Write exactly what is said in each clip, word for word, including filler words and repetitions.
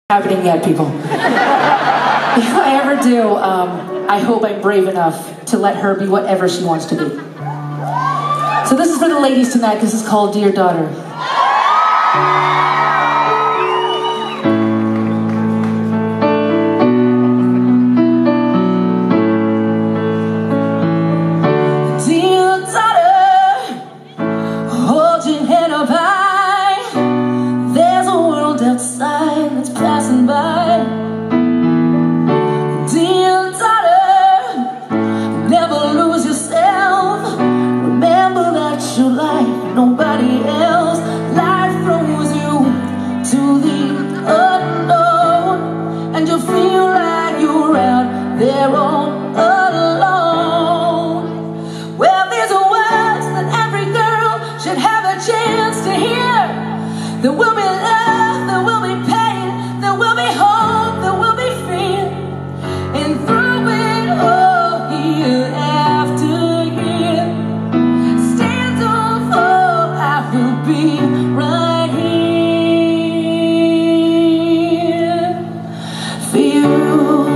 Happening yet, people. If I ever do, um, I hope I'm brave enough to let her be whatever she wants to be. So this is for the ladies tonight. This is called Dear Daughter. Dear daughter, hold your head up high. There's a world outside that's passing by. Dear daughter, never lose yourself. Remember that you're like nobody else. Life throws you to the unknown, and you feel like you're out there on alone. Well, these are words that every girl should have a chance to hear. There will be love, there will be pain, there will be hope, there will be fear. And through it all, year after year, stand or fall, I will be right here for you.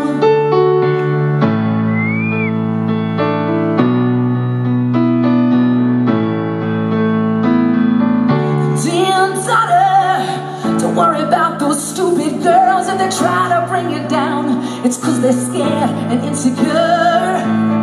Don't worry about those stupid girls if they try to bring you down. It's cause they're scared and insecure.